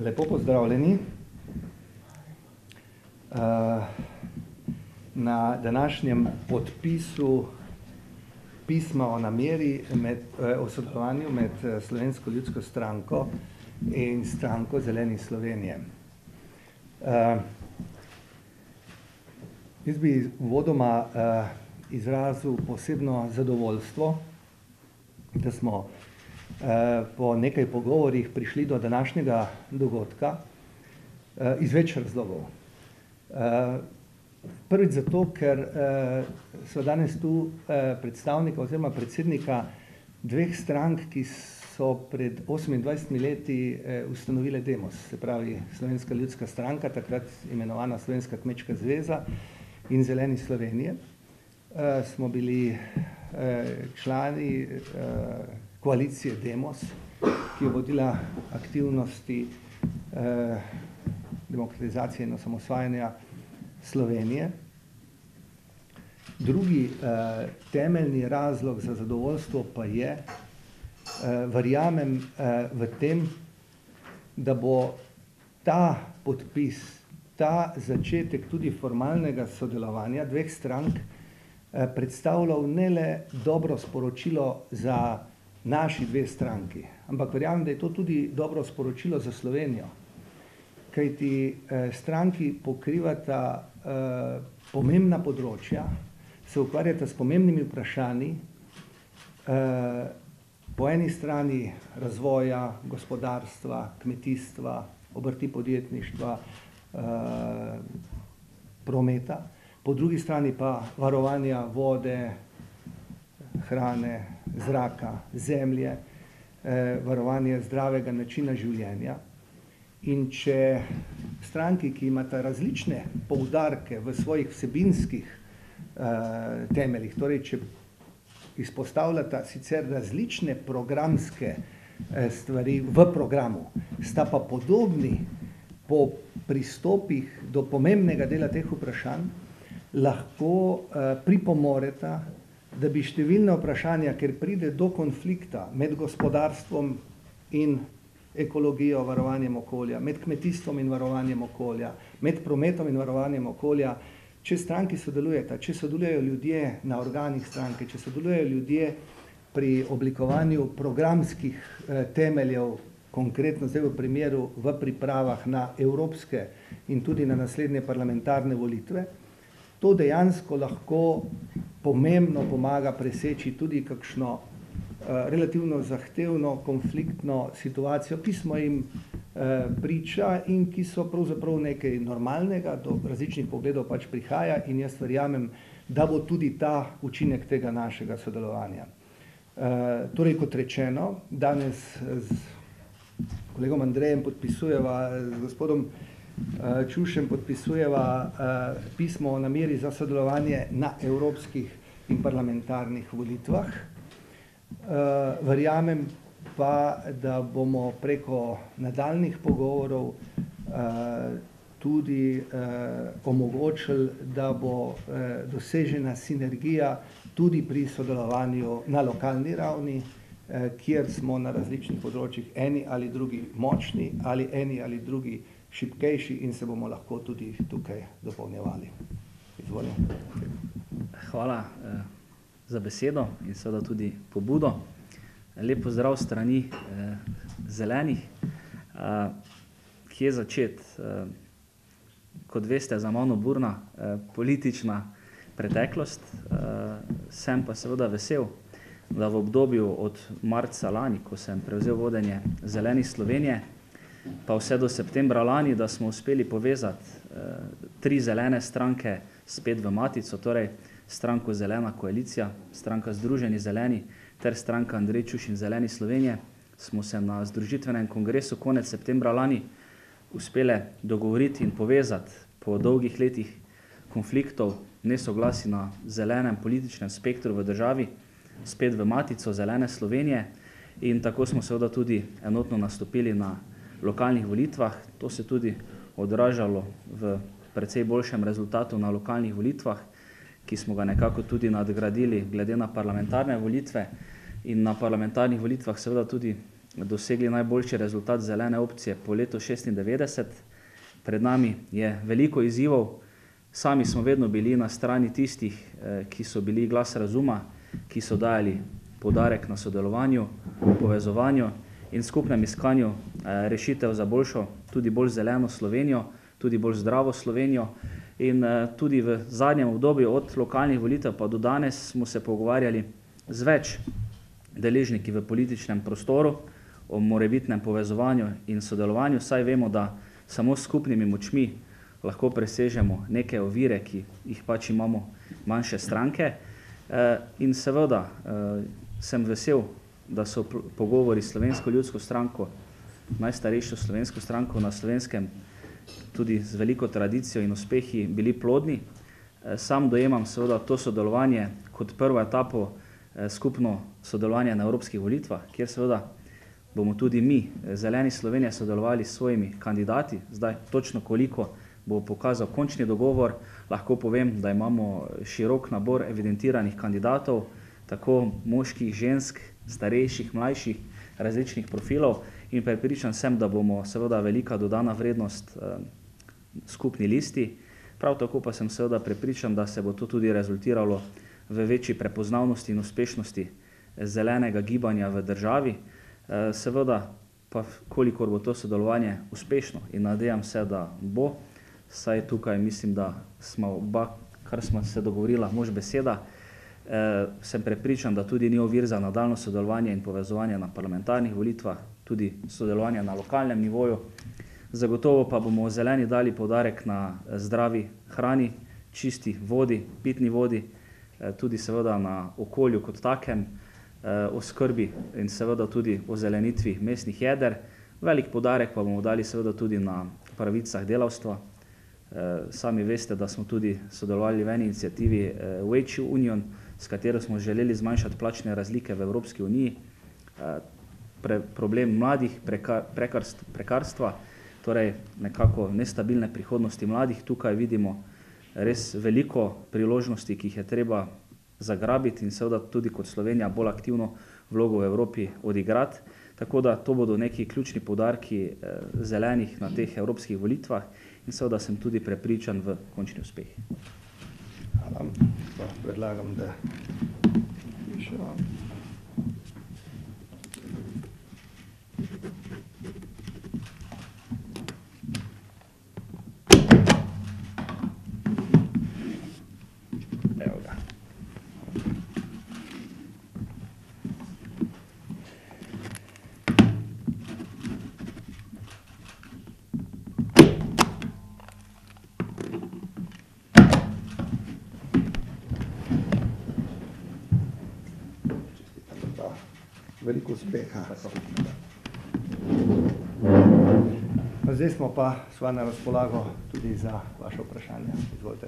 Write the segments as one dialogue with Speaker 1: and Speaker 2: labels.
Speaker 1: Lepo pozdravljeni na današnjem podpisu pisma o nameri o sodelovanju med Slovensko ljudsko stranko in stranko Zelenih Slovenije. Jaz bi uvodoma izrazil posebno zadovoljstvo, da smo po nekaj pogovorih prišli do današnjega dogodka iz več razlogov. Prvič zato, ker so danes tu predstavnika oziroma predsednika dveh strank, ki so pred 28 leti ustanovile Demos, se pravi Slovenska ljudska stranka, takrat imenovana Slovenska kmečka zveza, in Zeleni Slovenije. Smo bili člani koalicije Demos, ki je vodila aktivnosti demokratizacije in osamosvajanja Slovenije. Drugi temeljni razlog za zadovoljstvo pa je, verjamem v tem, da bo ta podpis, ta začetek tudi formalnega sodelovanja dveh strank predstavljal ne le dobro sporočilo za naši dve stranki, ampak verjamem, da je to tudi dobro sporočilo za Slovenijo, kajti stranki pokrivata pomembna področja, se ukvarjata s pomembnimi vprašanji, po eni strani razvoja, gospodarstva, kmetijstva, obrti, podjetništva, prometa, po drugi strani pa varovanja vode, hrane, zraka, zemlje, varovanje zdravega načina življenja. In če stranki, ki imata različne poudarke v svojih vsebinskih temeljih, torej če izpostavljata sicer različne programske stvari v programu, sta pa podobni po pristopih do pomembnega dela teh vprašanj, lahko pripomoreta, da bi številne vprašanja, ker pride do konflikta med gospodarstvom in ekologijo, varovanjem okolja, med kmetijstvom in varovanjem okolja, med prometom in varovanjem okolja, če stranki sodelujeta, če sodelujejo ljudje na organih stranke, če sodelujejo ljudje pri oblikovanju programskih temeljev, konkretno zdaj v primeru v pripravah na evropske in tudi na naslednje parlamentarne volitve, to dejansko lahko pomembno pomaga preseči tudi kakšno relativno zahtevno konfliktno situacijo, ki smo jim priča in ki so pravzaprav nekaj normalnega, do različnih pogledov pač prihaja, in jaz verjamem, da bo tudi ta učinek tega našega sodelovanja. Torej, kot rečeno, danes z kolegom Andrejem podpisujeva, z gospodom Čušem podpisujeva pismo o nameri za sodelovanje na evropskih in parlamentarnih volitvah. Verjamem pa, da bomo preko nadaljnjih pogovorov tudi omogočili, da bo dosežena sinergija tudi pri sodelovanju na lokalni ravni, kjer smo na različnih področjih eni ali drugi močni ali eni ali drugi šibkejši in se bomo lahko tudi tukaj dopolnjevali. Izvolim.
Speaker 2: Hvala za besedo in seveda tudi pobudo. Lep pozdrav strani Zelenih. Kje začeti? Kot veste, za mano burna politična preteklost. Sem pa seveda vesel, da v obdobju od marca lani, ko sem prevzel vodenje Zelenih Slovenije, pa vse do septembra lani, da smo uspeli povezati tri zelene stranke spet v matico, torej stranko Zelena koalicija, stranka Združeni zeleni ter stranka Andrej Čuš in Zeleni Slovenije, smo se na združitvenem kongresu konec septembra lani uspeli dogovoriti in povezati po dolgih letih konfliktov, nesoglasij na zelenem političnem spektru v državi, spet v matico Zelene Slovenije, in tako smo seveda tudi enotno nastopili na lokalnih volitvah. To se tudi odražalo v precej boljšem rezultatu na lokalnih volitvah, ki smo ga nekako tudi nadgradili glede na parlamentarne volitve, in na parlamentarnih volitvah seveda tudi dosegli najboljši rezultat zelene opcije po letu 96. Pred nami je veliko izzivov. Sami smo vedno bili na strani tistih, ki so bili glas razuma, ki so dajali poudarek na sodelovanju, povezovanju in skupnem iskanju rešitev za boljšo, tudi bolj zeleno Slovenijo, tudi bolj zdravo Slovenijo. In tudi v zadnjem obdobju od lokalnih volitev pa do danes smo se pogovarjali z več deležniki v političnem prostoru o morebitnem povezovanju in sodelovanju, saj vemo, da samo s skupnimi močmi lahko presežemo neke ovire, ki jih pač imamo manjše stranke. In seveda sem vesel, da so pogovori s Slovensko ljudsko stranko, najstarejšo slovensko stranko na Slovenskem, tudi z veliko tradicijo in uspehi bili plodni. Sam dojemam seveda to sodelovanje kot prvo etapo skupno sodelovanje na evropskih volitvah, kjer seveda bomo tudi mi, Zeleni Slovenije, sodelovali s svojimi kandidati. Zdaj točno koliko bo pokazal končni dogovor, lahko povem, da imamo širok nabor evidentiranih kandidatov, tako moških, žensk, starejših, mlajših, različnih profilov in prepričan sem, da bomo seveda velika dodana vrednost skupni listi. Prav tako pa sem seveda prepričan, da se bo to tudi rezultiralo v večji prepoznavnosti in uspešnosti zelenega gibanja v državi. Seveda pa kolikor bo to sodelovanje uspešno in nadejam se, da bo, saj tukaj mislim, da smo oba, kar smo se dogovorila, mož beseda, sem prepričan, da tudi ni ovir za nadaljno sodelovanje in povezovanje na parlamentarnih volitvah, tudi sodelovanje na lokalnem nivoju. Zagotovo pa bomo zeleni dali poudarek na zdravi hrani, čisti vodi, pitni vodi, tudi seveda na okolju kot takem, o skrbi in seveda tudi o zelenitvi mestnih jeder. Velik poudarek pa bomo dali seveda tudi na pravicah delavstva. Sami veste, da smo tudi sodelovali v eni iniciativi Wage Union, s katero smo želeli zmanjšati plačne razlike v Evropski uniji. Problem mladih, prekarstva, torej nekako nestabilne prihodnosti mladih. Tukaj vidimo res veliko priložnosti, ki jih je treba zagrabiti in seveda tudi kot Slovenija bolj aktivno vlogo v Evropi odigrati. Tako da to bodo neki ključni poudarki zelenih na teh evropskih volitvah in seveda sem tudi prepričan v končni uspeh.
Speaker 1: Hvala. Predlagam, da pišemo. Veliko uspeha. Zdaj smo pa sva na razpolago tudi za vaše vprašanje. Izvolite.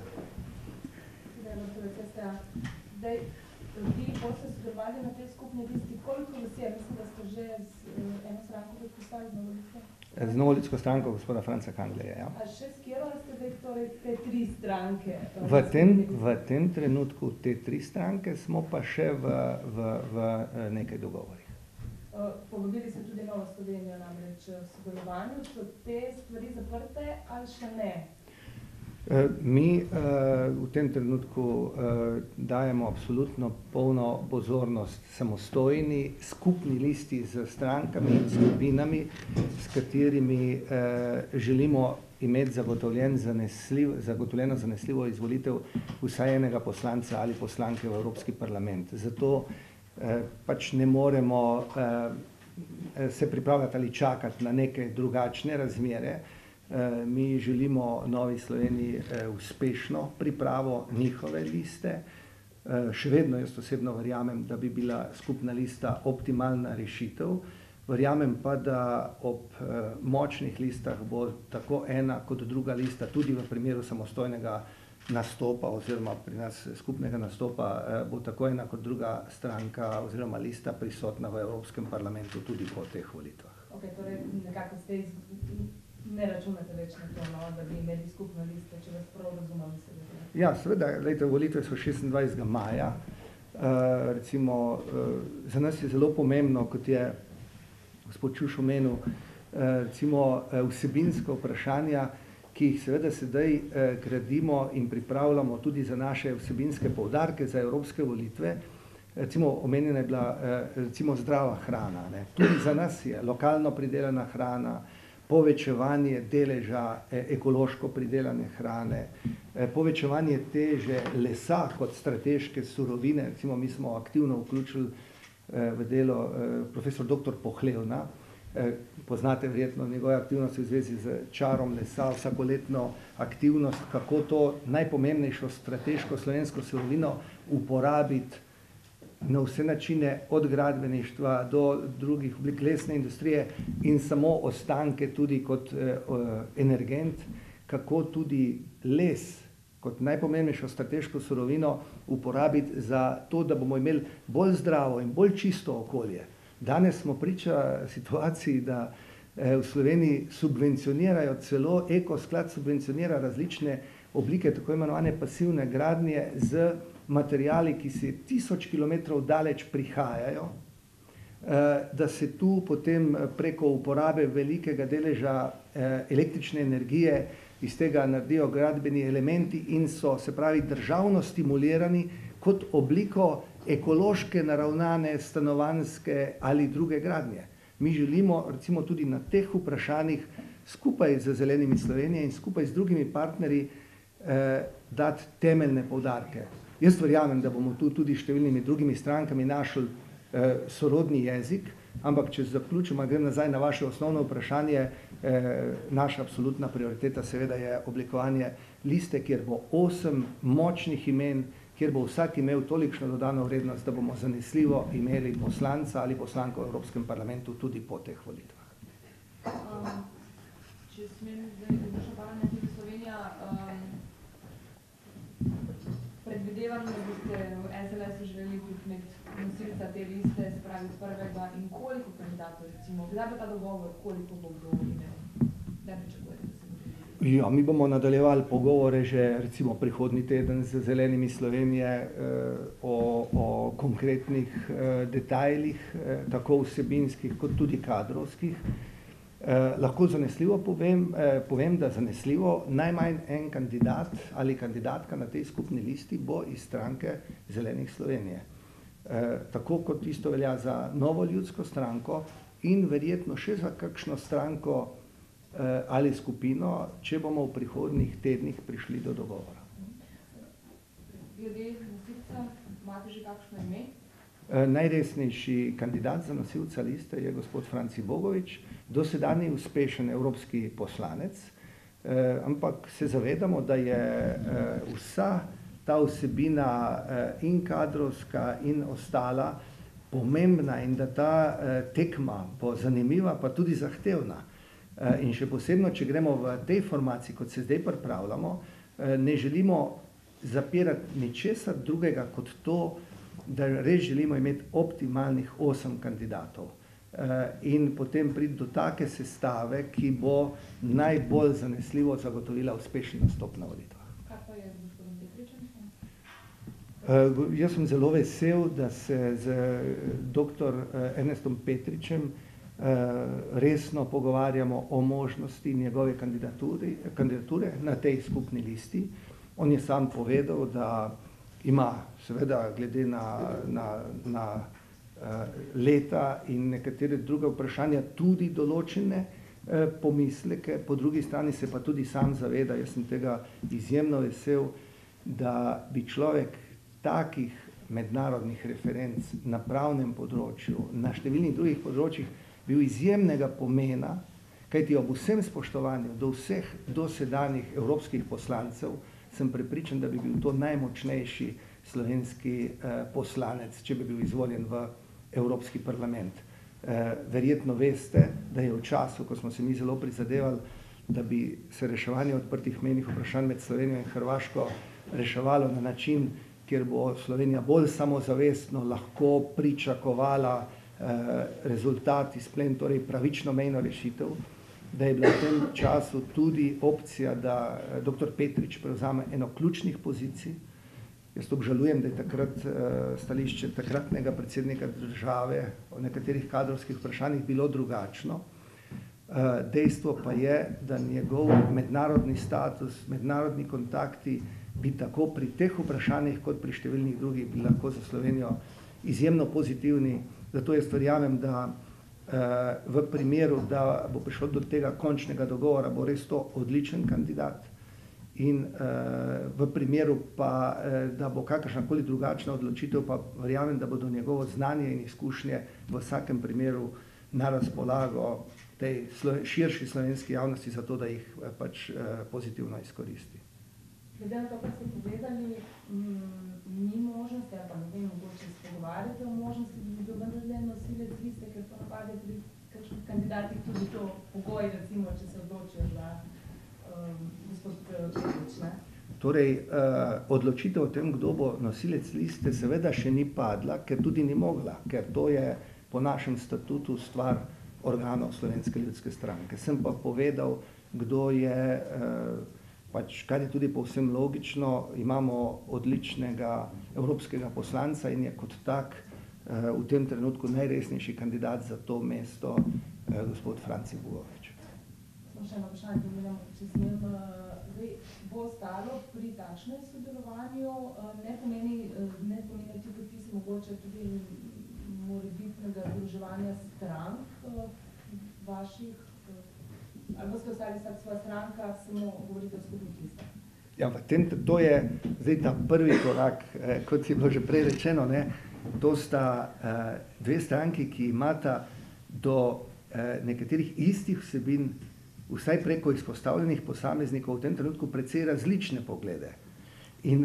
Speaker 3: Zdaj, vi boste sodelovali na tej skupni listi. Koliko vas je? Mislim, da ste že z eno stranko podpisali z Novo listo?
Speaker 1: Z Novo ljudsko stranko gospoda Franca Kanglerja, ja.
Speaker 3: A še s katero ste zdaj torej te tri stranke?
Speaker 1: V tem trenutku te tri stranke smo pa še v nekaj dogovorih.
Speaker 3: Povabili ste tudi Novo Slovenijo namreč v sodelovanju. So te stvari zaprte ali še ne?
Speaker 1: Mi v tem trenutku dajemo absolutno polno pozornost samostojni skupni listi z strankami in skupinami, s katerimi želimo imeti zagotovljeno zanesljivo izvolitev vsaj enega poslanca ali poslanke v Evropski parlament. Zato pač ne moremo se pripravljati ali čakati na neke drugačne razmere. Mi želimo Novi Sloveniji uspešno pripravo njihove liste. Še vedno jaz osebno verjamem, da bi bila skupna lista optimalna rešitev. Verjamem pa, da ob močnih listah bo tako ena kot druga lista tudi v primeru samostojnega nastopa oziroma pri nas skupnega nastopa bo tako ena kot druga stranka oziroma lista prisotna v Evropskem parlamentu tudi po teh volitvah.
Speaker 3: Ok, torej nekako ste ne računate več na to, no, da bi imeli skupno listo, če vas prav razumem seveda.
Speaker 1: Ja, seveda, lejte, volitve so 26. maja. Recimo, za nas je zelo pomembno, kot je gospod Čuš omenil, recimo vsebinska vprašanja, ki jih seveda sedaj gradimo in pripravljamo tudi za naše vsebinske poudarke za evropske volitve. Recimo omenjena je bila recimo zdrava hrana. Ne. Tudi za nas je lokalno pridelana hrana, povečevanje deleža ekološko pridelane hrane, povečevanje teže lesa kot strateške surovine. Recimo mi smo aktivno vključili v delo profesor dr. Pohlevna. Poznate verjetno njegove aktivnosti v zvezi z čarom lesa, vsakoletno aktivnost, kako to najpomembnejšo strateško slovensko surovino uporabiti na vse načine, od gradbeništva do drugih oblik lesne industrije in samo ostanke tudi kot energent, kako tudi les kot najpomembnejšo strateško surovino uporabiti za to, da bomo imeli bolj zdravo in bolj čisto okolje. Danes smo priča situaciji, da v Sloveniji subvencionirajo, celo Ekosklad subvencionira različne oblike tako imenovane pasivne gradnje z materiali, ki se 1000 kilometrov daleč prihajajo, da se tu potem preko uporabe velikega deleža električne energije iz tega naredijo gradbeni elementi in so, se pravi, državno stimulirani kot obliko ekološke, naravnane, stanovanjske ali druge gradnje. Mi želimo recimo tudi na teh vprašanjih skupaj z Zelenimi Slovenije in skupaj z drugimi partnerji dati temeljne poudarke. Jaz verjamem, da bomo tu tudi številnimi drugimi strankami našli sorodni jezik, ampak če zaključimo, grem nazaj na vaše osnovno vprašanje, naša absolutna prioriteta seveda je oblikovanje liste, kjer bo 8 močnih imen, kjer bo vsak imel tolikšno dodano vrednost, da bomo zanesljivo imeli poslanca ali poslanko v Evropskem parlamentu tudi po teh volitvah.
Speaker 3: Če smem zdaj vprašati paralelno tudi Slovenija, predvidevam, da boste v SLS-u želeli tudi imeti nosilca te liste, se pravi prvega in koliko kandidatov, recimo, kdaj bo ta dogovor, koliko bo kdo imel? Kdaj pričakujete, da se bo želeli?
Speaker 1: Ja, mi bomo nadaljevali pogovore že recimo prihodnji teden z Zelenimi Slovenije o konkretnih detajlih, tako vsebinskih kot tudi kadrovskih. Lahko zanesljivo povem, da zanesljivo najmanj en kandidat ali kandidatka na tej skupni listi bo iz stranke Zelenih Slovenije. Tako kot isto velja za Novo ljudsko stranko in verjetno še za kakšno stranko ali skupino, če bomo v prihodnjih tednih prišli do dogovora.
Speaker 3: Glede nosilca, imate že kakšno ime?
Speaker 1: Najresnejši kandidat za nosilca liste je gospod Franci Bogovič, dosedanji uspešen evropski poslanec, ampak se zavedamo, da je vsa ta vsebina in kadrovska in ostala pomembna in da ta tekma bo zanimiva, pa tudi zahtevna. In še posebno, če gremo v tej formaciji, kot se zdaj pripravljamo, ne želimo zapirati ničesar drugega kot to, da res želimo imeti optimalnih 8 kandidatov in potem priti do take sestave, ki bo najbolj zanesljivo zagotovila uspešen nastop na volitvah.
Speaker 3: Kaj pa je z gospodom Petričem?
Speaker 1: Jaz sem zelo vesel, da se z dr. Ernestom Petričem resno pogovarjamo o možnosti njegove kandidature na tej skupni listi. On je sam povedal, da ima seveda glede na leta in nekatere druge vprašanja tudi določene pomisleke, po drugi strani se pa tudi sam zaveda, jaz sem tega izjemno vesel, da bi človek takih mednarodnih referenc na pravnem področju, na številnih drugih področjih bil izjemnega pomena, kajti ob vsem spoštovanju do vseh dosedanjih evropskih poslancev sem prepričan, da bi bil to najmočnejši slovenski poslanec, če bi bil izvoljen v Evropski parlament. Verjetno veste, da je v času, ko smo se mi zelo prizadevali, da bi se reševanje odprtih mejnih vprašanj med Slovenijo in Hrvaško reševalo na način, kjer bo Slovenija bolj samozavestno lahko pričakovala rezultat izplen, torej pravično mejno rešitev, da je bila v tem času tudi opcija, da dr. Petrič prevzame eno ključnih pozicij Jaz obžalujem, da je takrat stališče takratnega predsednika države o nekaterih kadrovskih vprašanjih bilo drugačno. Dejstvo pa je, da njegov mednarodni status, mednarodni kontakti bi tako pri teh vprašanjih kot pri številnih drugih bili lahko za Slovenijo izjemno pozitivni. Zato jaz verjamem, da v primeru, da bo prišlo do tega končnega dogovora, bo res to odličen kandidat. In v primeru pa, da bo kakršnakoli drugačna odločitev, pa verjamem, da bodo njegovo znanje in izkušnje v vsakem primeru na razpolago tej širši slovenski javnosti za to, da jih pač pozitivno izkoristi.
Speaker 4: Glede na to, kar ste povedali, ni možnosti, ali pa ne vem, mogoče se pogovarjate o možnosti, da bi bil vendarle nosilec liste, ker ponavadi pri kakšnih kandidatih tudi to pogoj, recimo, če se odločijo za gospod Petrič, ne?
Speaker 1: Torej, odločitev o tem, kdo bo nosilec liste, seveda še ni padla, ker tudi ni mogla, ker to je po našem statutu stvar organov Slovenske ljudske stranke. Sem pa povedal, kdo je, pač, kar je tudi povsem logično, imamo odličnega evropskega poslanca in je kot tak v tem trenutku najresnejši kandidat za to mesto gospod Franci Bugovič.
Speaker 4: Še eno vprašanje, če smem, zdaj bo ostalo pri takšnem sodelovanju, ne pomeni ti podpisi mogoče tudi morebitnega združevanja strank vaših, ali boste ostali vsak svoja stranka, samo govorite o skupnih listah?
Speaker 1: Ja, to je zdaj ta prvi korak, kot je bilo že prej rečeno, ne, to sta dve stranki, ki imata do nekaterih istih vsebin, vsaj preko izpostavljenih posameznikov v tem trenutku precej različne poglede. In,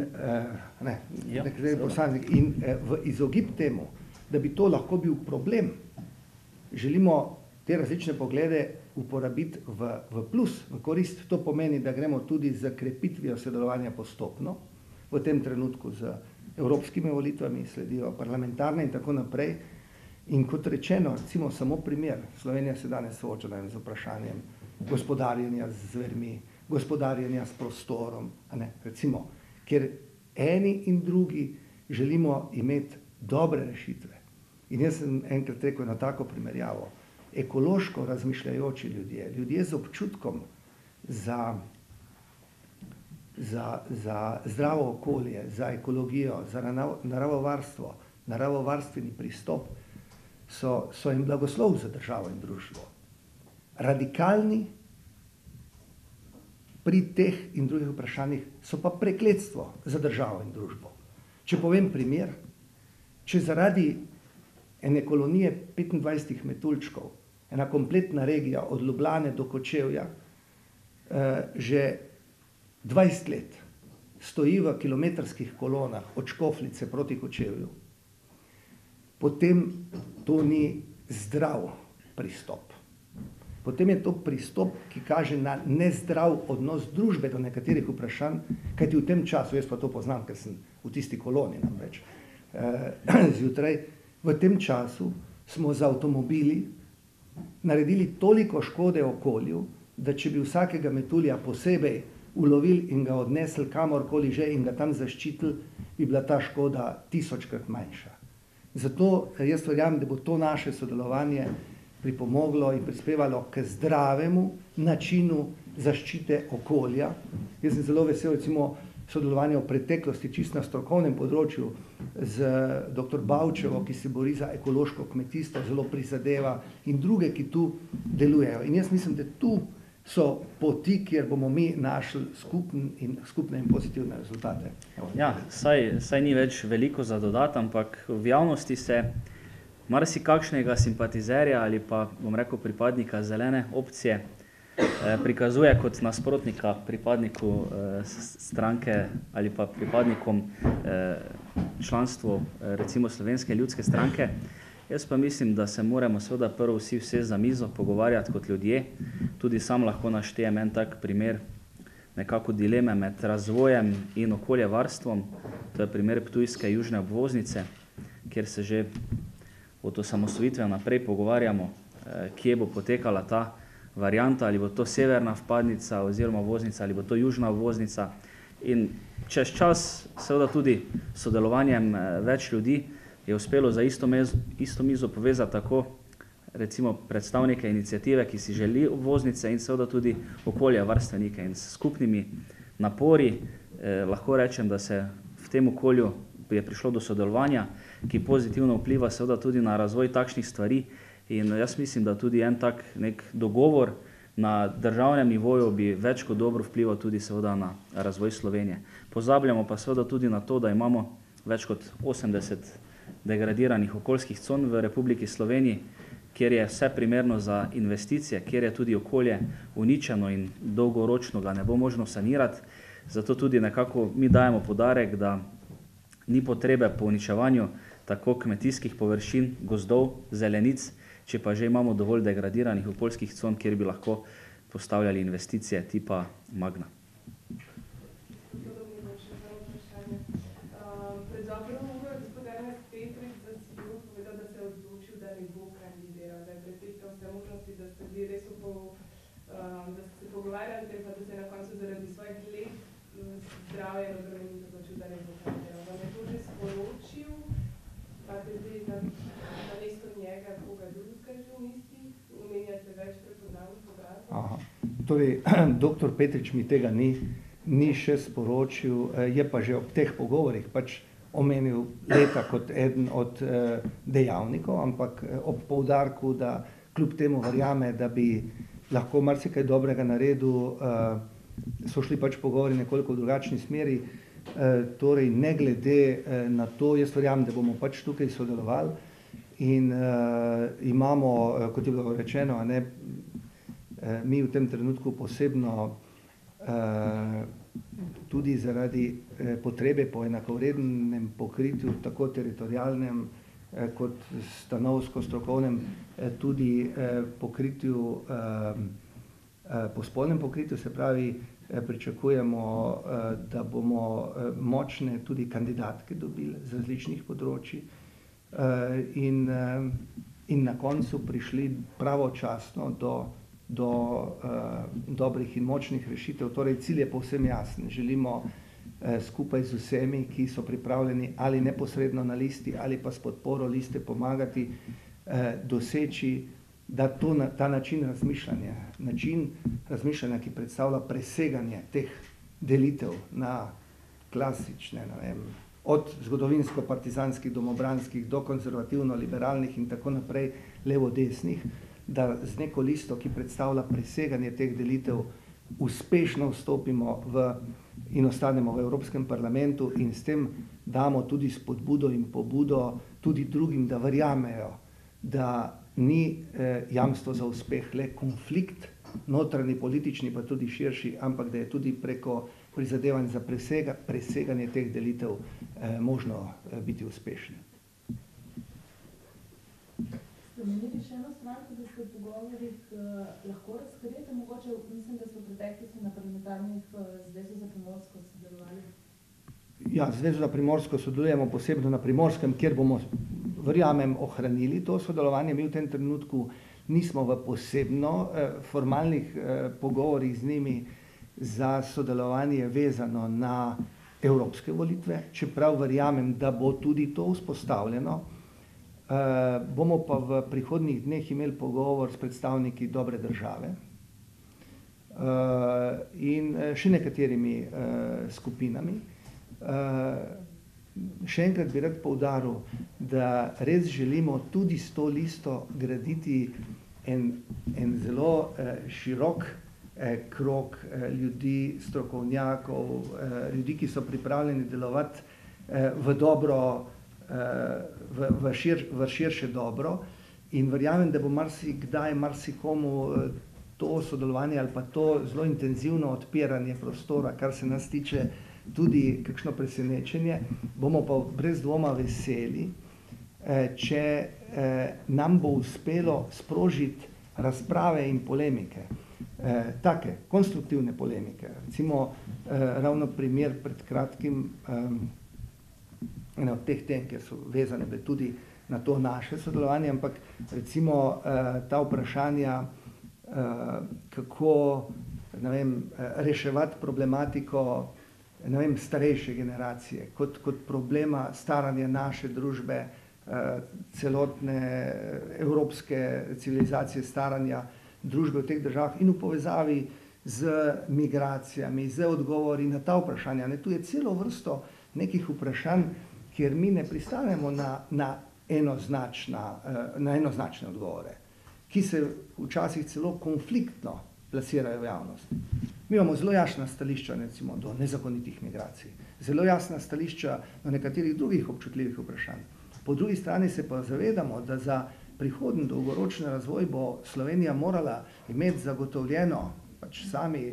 Speaker 1: v izogib temu, da bi to lahko bil problem, želimo te različne poglede uporabiti v plus, v korist. To pomeni, da gremo tudi z krepitvijo sodelovanja postopno, v tem trenutku z evropskimi volitvami, sledijo parlamentarne in tako naprej. In kot rečeno, recimo samo primer, Slovenija se danes sooča z vprašanjem gospodarjenja z zvermi, gospodarjenja s prostorom, recimo, ker eni in drugi želimo imeti dobre rešitve. In jaz sem enkrat rekel na tako primerjavo, ekološko razmišljajoči ljudje, ljudje z občutkom za zdravo okolje, za ekologijo, za naravovarstvo, naravovarstveni pristop, so jim blagoslov za državo in družbo. Radikalni pri teh in drugih vprašanjih so pa prekletstvo za državo in družbo. Če povem primer, če zaradi ene kolonije 25 metuljčkov, ena kompletna regija od Ljubljane do Kočevja, že 20 let stoji v kilometrskih kolonah od Škofljice proti Kočevju, potem to ni zdrav pristop. Potem je to pristop, ki kaže na nezdrav odnos družbe do nekaterih vprašanj, kajti v tem času, jaz pa to poznam, ker sem v tisti koloni namreč zjutraj, v tem času smo z avtomobili naredili toliko škode okolju, da če bi vsakega metulja posebej ulovili in ga odnesli kamorkoli že in ga tam zaščitili, bi bila ta škoda 1000-krat manjša. Zato jaz verjamem, da bo to naše sodelovanje pripomoglo in prispevalo k zdravemu načinu zaščite okolja. Jaz sem zelo vesel, recimo, sodelovanja v preteklosti čisto na strokovnem področju z dr. Bavčevo, ki se bori za ekološko kmetijstvo, zelo prizadeva, in druge, ki tu delujejo. In jaz mislim, da tu so poti, kjer bomo mi našli skupne in pozitivne rezultate.
Speaker 2: Ja, saj ni več veliko za dodati, ampak v javnosti se marsikakšnega simpatizerja ali pa, bom rekel, pripadnika zelene opcije prikazuje kot nasprotnika pripadniku stranke ali pa pripadnikom članstvu recimo Slovenske ljudske stranke. Jaz pa mislim, da se moramo seveda prvo vsi za mizo pogovarjati kot ljudje. Tudi sam lahko naštejem en tak primer nekako dileme med razvojem in okoljevarstvom. To je primer ptujske južne obvoznice, kjer se že od osamosvojitve naprej pogovarjamo, kje bo potekala ta varianta, ali bo to severna vpadnica oziroma obvoznica, ali bo to južna obvoznica. In čez čas, seveda tudi sodelovanjem več ljudi, je uspelo za isto mizo povezati tako recimo predstavnike iniciative, ki si želi obvoznice in seveda tudi okoljevarstvenike. In s skupnimi napori lahko rečem, da se v tem okolju je prišlo do sodelovanja, ki pozitivno vpliva seveda tudi na razvoj takšnih stvari. In jaz mislim, da tudi en tak nek dogovor na državnem nivoju bi več kot dobro vplival tudi seveda na razvoj Slovenije. Pozabljamo pa seveda tudi na to, da imamo več kot 80 degradiranih okoljskih con v Republiki Sloveniji, kjer je vse primerno za investicije, kjer je tudi okolje uničeno in dolgoročno ga ne bo možno sanirati. Zato tudi nekako mi dajemo poudarek, da ni potrebe po uničevanju tako kmetijskih površin, gozdov, zelenic, če pa že imamo dovolj degradiranih okoljskih con, kjer bi lahko postavljali investicije tipa Magna.
Speaker 5: Pred dobro uro je gospod Ernest Petrič za SIJU povedal, da se je odločil, da ne bo kandidiral, da je pretehtal vse možnosti, da ste bili res da ste se pogovarjali, pa da se je na koncu zaradi svojih let zdravja in obremenitev odločil, da ne bo kandidiral. Vam je to že sporočil, pa zdaj na mesto njega koga drugega že v mislih, omenjate več prepoznavnih obrazov?
Speaker 1: Torej, doktor Petrič mi tega ni še sporočil, je pa že ob teh pogovorih pač omenil leta kot eden od dejavnikov, ampak ob poudarku, da kljub temu verjame, da bi lahko marsikaj dobrega naredil, so šli pač pogovori nekoliko v drugačni smeri. Torej, ne glede na to, jaz verjamem, da bomo pač tukaj sodelovali in imamo, kot je bilo rečeno, mi v tem trenutku posebno tudi zaradi potrebe po enakovrednem pokritju, tako teritorialnem kot stanovsko-strokovnem, tudi pokritju, po spolnem pokritju, se pravi, pričakujemo, da bomo močne tudi kandidatke dobili z različnih področij in na koncu prišli pravočasno do dobrih in močnih rešitev. Torej, cilj je povsem jasen. Želimo skupaj z vsemi, ki so pripravljeni ali neposredno na listi ali pa s podporo liste pomagati, doseči, da ta način razmišljanja, ki predstavlja preseganje teh delitev na klasične, od zgodovinsko-partizanskih, domobranskih do konzervativno-liberalnih in tako naprej, levo-desnih, da z neko listo, ki predstavlja preseganje teh delitev, uspešno vstopimo in ostanemo v Evropskem parlamentu in s tem damo tudi spodbudo in pobudo tudi drugim, da verjamejo, da ni jamstvo za uspeh le konflikt, notranji, politični, pa tudi širši, ampak da je tudi preko prizadevanj za preseganje teh delitev možno biti uspešni.
Speaker 4: Ste omenili še eno stvar, da ste v pogovorih lahko razkrijete, mogoče mislim, da so v preteklosti na parlamentarnih Zvezo za Primorsko sodelovali?
Speaker 1: Ja, Zvezo za Primorsko sodelujemo posebno na Primorskem, kjer bomo, verjamem, ohranili to sodelovanje. Mi v tem trenutku nismo v posebno formalnih pogovorih z njimi za sodelovanje vezano na evropske volitve, čeprav verjamem, da bo tudi to vzpostavljeno. Bomo pa v prihodnjih dneh imeli pogovor s predstavniki Dobre države in še nekaterimi skupinami. Še enkrat bi rad poudaril, da res želimo tudi s to listo graditi en zelo širok krog ljudi, strokovnjakov, ljudi, ki so pripravljeni delovati v dobro, v širše dobro, in verjamem, da bo marsikdaj marsikomu to sodelovanje ali pa to zelo intenzivno odpiranje prostora, kar se nas tiče, tudi kakšno presenečenje. Bomo pa brez dvoma veseli, če nam bo uspelo sprožiti razprave in polemike, take konstruktivne polemike. Recimo ravno primer pred kratkim, ena od teh tem, ker so vezane tudi na to naše sodelovanje, ampak recimo ta vprašanja, kako reševati problematiko ne vem, starejše generacije, kot problema staranja naše družbe, celotne evropske civilizacije staranja družbe v teh državah in v povezavi z migracijami, z odgovori na ta vprašanja. Tu je celo vrsto nekih vprašanj, kjer mi ne pristanemo na enoznačne odgovore, ki se včasih celo konfliktno plasirajo v javnost. Mi imamo zelo jasna stališča recimo do nezakonitih migracij, zelo jasna stališča do nekaterih drugih občutljivih vprašanj. Po drugi strani se pa zavedamo, da za prihodnji dolgoročni razvoj bo Slovenija morala imeti zagotovljeno, pač sami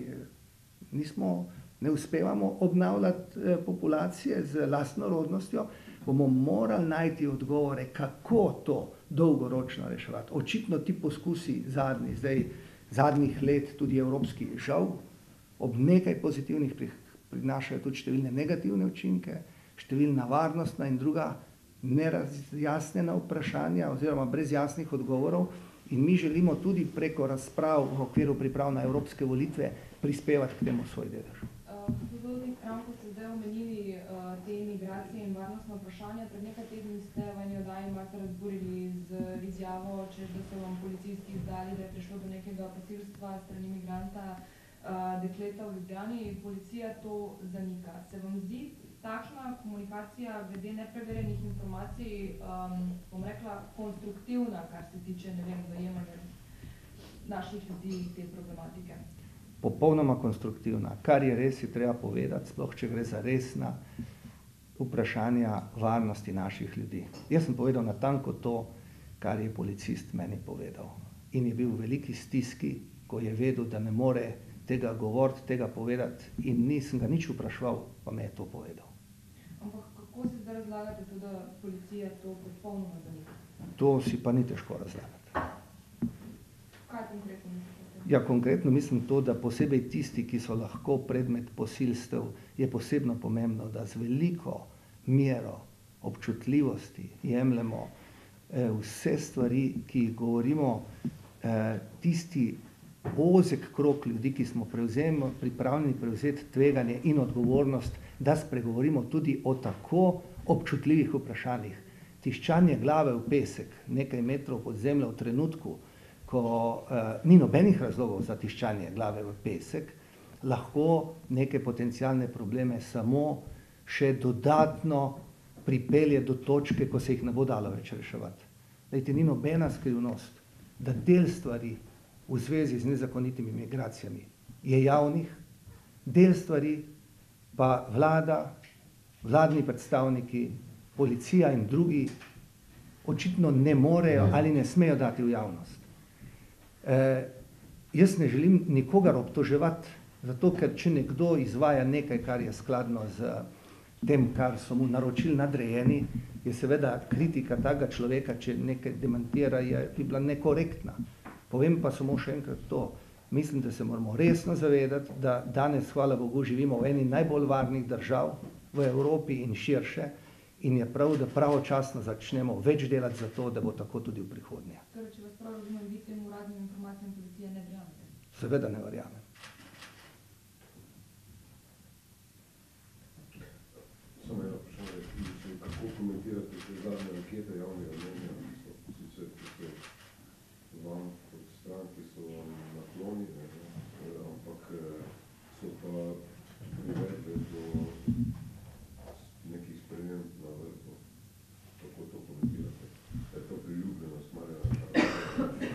Speaker 1: ne uspevamo obnavljati populacije z lastno rodnostjo, bomo morali najti odgovore, kako to dolgoročno reševati. Očitno ti poskusi zadnjih let, tudi evropski, žal, ob nekaj pozitivnih prinašajo tudi številne negativne učinke, številna varnostna in druga nerazjasnjena vprašanja oziroma brez jasnih odgovorov, in mi želimo tudi preko razprav v okviru priprav na evropske volitve prispevati k temu svoj delež.
Speaker 3: Ravno ko ste zdaj omenili te migracije in varnostno vprašanje, pred nekaj tedni ste v eni oddaji malce razburili z izjavo, češ da so vam policisti izdali, da je prišlo do nekega posilstva strani migranta dekleta v Ljubljani. Policija to zanika. Se vam zdi takšna komunikacija glede nepreverjenih informacij, bom rekla, konstruktivna, kar se tiče, ne vem, zajemanja naših ljudi te problematike?
Speaker 1: Popolnoma konstruktivna. Kar je res, je treba povedati, sploh če gre za resna vprašanja varnosti naših ljudi. Jaz sem povedal natanko to, kar je policist meni povedal. In je bil v veliki stiski, ko je vedel, da ne more tega govoriti, tega povedati, in nisem ga nič vprašal, pa me je to povedal.
Speaker 3: Ampak kako si zdaj razlagate to, da policija to popolnoma zanika?
Speaker 1: To si pa ni težko razlagati.
Speaker 3: Kaj konkretno mislite?
Speaker 1: Ja, konkretno mislim to, da posebej tisti, ki so lahko predmet posilstev, je posebno pomembno, da z veliko mero občutljivosti jemljemo vse stvari, ki jih govorimo, tisti ozek krog ljudi, ki smo pripravljeni prevzeti tveganje in odgovornost, da spregovorimo tudi o tako občutljivih vprašanjih. Tiščanje glave v pesek, nekaj metrov pod zemljo v trenutku, ko ni nobenih razlogov za tiščanje glave v pesek, lahko neke potencialne probleme samo še dodatno pripelje do točke, ko se jih ne bo dalo več reševati. Dajte, ni nobena skrivnost, da del stvari v zvezi z nezakonitimi migracijami je javnih, del stvari pa vlada, vladni predstavniki, policija in drugi očitno ne morejo ali ne smejo dati v javnost. Jaz ne želim nikogar obtoževati, zato ker če nekdo izvaja nekaj, kar je skladno z tem, kar so mu naročili nadrejeni, je seveda kritika takega človeka, če nekaj demantira, je bila nekorektna. Povem pa samo še enkrat to. Mislim, da se moramo resno zavedati, da danes, hvala Bogu, živimo v eni najbolj varnih držav v Evropi in širše, in je prav, da pravočasno začnemo več delati za to, da bo tako tudi v prihodnje.
Speaker 3: Torej, če vas prav razumem, vi tem uradnim informacijam policije ne verjamete?
Speaker 1: Seveda ne verjamem.
Speaker 6: Samo eno vprašanje, kako komentirate te zadnje ankete javnega mnenja, ki so sicer tukaj vam kot stranki so vam nakloni, ampak so pa privedle do nekih sprememb na vrhu. Kako to komentirate? Je to priljubljenost Marjana Šarca,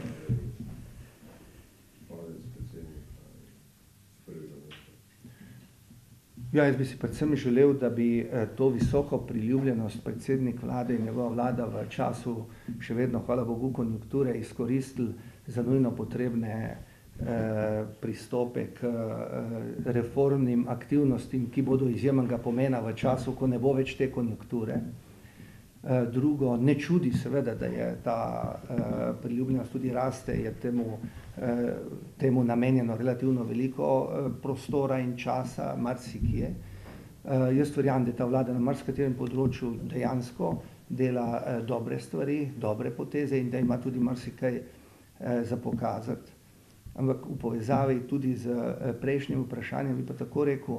Speaker 6: padec predsednika prvega mesta?
Speaker 1: Ja, jaz bi si predvsem želel, da bi to visoko priljubljenost predsednik vlade in njegova vlada v času še vedno, hvala Bogu, konjunkture izkoristili za nujno potrebne pristope k reformnim aktivnostim, ki bodo izjemnega pomena v času, ko ne bo več te konjunkture. Drugo, ne čudi seveda, da je ta priljubljenost tudi raste, je temu namenjeno relativno veliko prostora in časa, marsikje. Jaz verjamem, da ta vlada na marsikaterem področju dejansko dela dobre stvari, dobre poteze in da ima tudi marsikaj za pokazati. Ampak v povezavi tudi z prejšnjim vprašanjem bi pa tako rekel,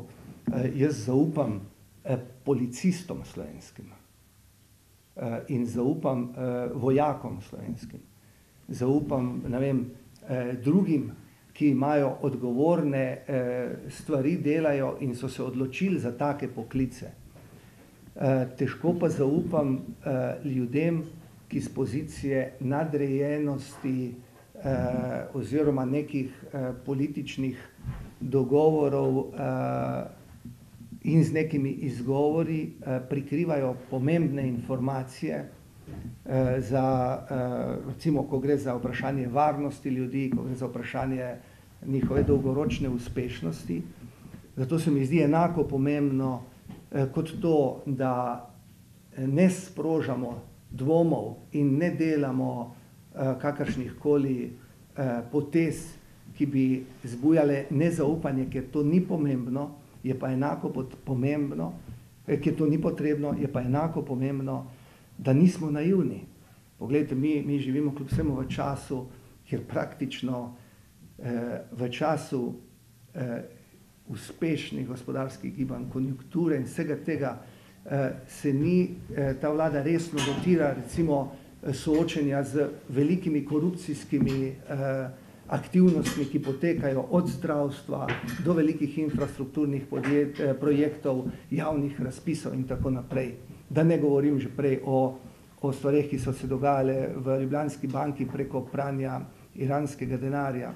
Speaker 1: Jaz zaupam policistom slovenskim in zaupam vojakom slovenskim. Zaupam, ne vem, drugim, ki imajo odgovorne stvari, delajo in so se odločili za take poklice. Težko pa zaupam ljudem, ki z pozicije nadrejenosti oziroma nekih političnih dogovorov in z nekimi izgovori prikrivajo pomembne informacije za, recimo, ko gre za vprašanje varnosti ljudi, ko gre za vprašanje njihove dolgoročne uspešnosti. Zato se mi zdi enako pomembno kot to, da ne sprožamo dvomov in ne delamo kakršnih koli potez, ki bi zbujale nezaupanje, ker to ni pomembno, je pa enako pomembno, ker to ni potrebno, je pa enako pomembno, da nismo naivni. Poglejte, mi živimo kljub vsemu v času, kjer praktično v času uspešnih gospodarskih gibanj, konjunkture in vsega tega se ni ta vlada resno lotila, recimo, soočenja z velikimi korupcijskimi aktivnostmi, ki potekajo od zdravstva do velikih infrastrukturnih projektov, javnih razpisov in tako naprej. Da ne govorim že prej o stvareh, ki so se dogajale v Ljubljanski banki preko pranja iranskega denarja.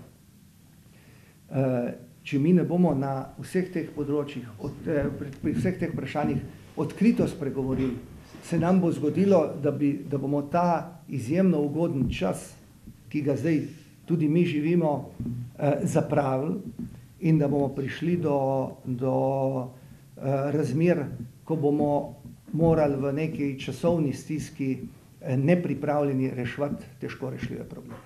Speaker 1: Če mi ne bomo na vseh teh področjih, pri vseh teh vprašanjih odkrito spregovorili, se nam bo zgodilo, da bomo ta izjemno ugoden čas, ki ga zdaj tudi mi živimo, zapravili in da bomo prišli do razmer, ko bomo morali v neki časovni stiski nepripravljeni reševati težko rešljive probleme.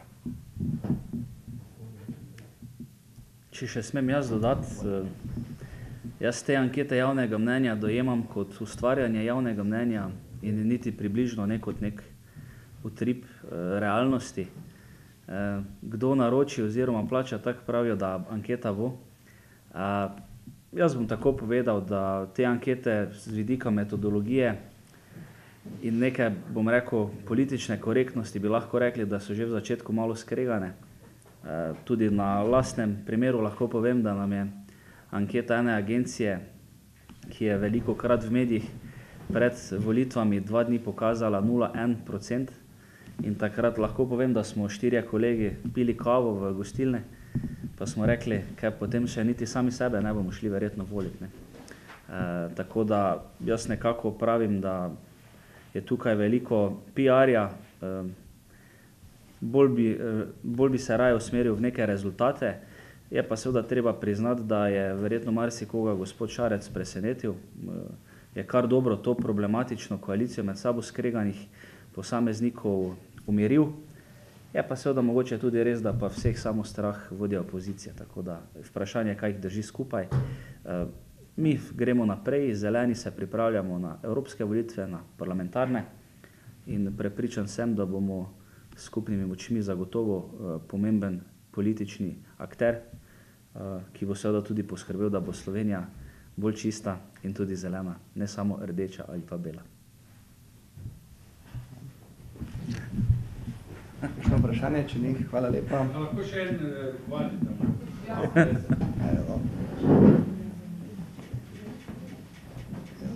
Speaker 2: Če še smem jaz dodati, jaz te ankete javnega mnenja dojemam kot ustvarjanje javnega mnenja in niti približno ne kot nek utrip realnosti. Kdo naroči oziroma plača, tako pravijo, da anketa bo. Jaz bom tako povedal, da te ankete z vidika metodologije in neke, bom rekel, politične korektnosti bi lahko rekli, da so že v začetku malo skregane. Tudi na lastnem primeru lahko povem, da nam je anketa ene agencije, ki je velikokrat v medijih pred volitvami 2 dni pokazala 0,1%. In takrat lahko povem, da smo 4 kolegi pili kavo v gostilni, pa smo rekli, kaj potem še niti sami sebe ne bomo šli verjetno voliti. Tako da jaz nekako pravim, da je tukaj veliko PR-ja, bolj bi se raje usmeril v neke rezultate. Je pa seveda treba priznati, da je verjetno marsikoga gospod Šarec presenetil. Je kar dobro to problematično koalicijo med sabo skreganih posameznikov umiril. Je pa seveda mogoče tudi res, da pa vseh samo strah vodja opozicije. Tako da vprašanje, kaj jih drži skupaj. Mi gremo naprej, zeleni se pripravljamo na evropske volitve, na parlamentarne in prepričan sem, da bomo s skupnimi močmi zagotovo pomemben politični akter, ki bo seveda tudi poskrbel, da bo Slovenija bolj čista in tudi zelena, ne samo rdeča ali pa bela.
Speaker 1: Kakšno vprašanje, če ni, hvala lepa.
Speaker 7: Lahko še en hvalite.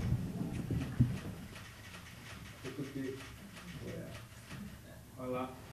Speaker 7: Hvala.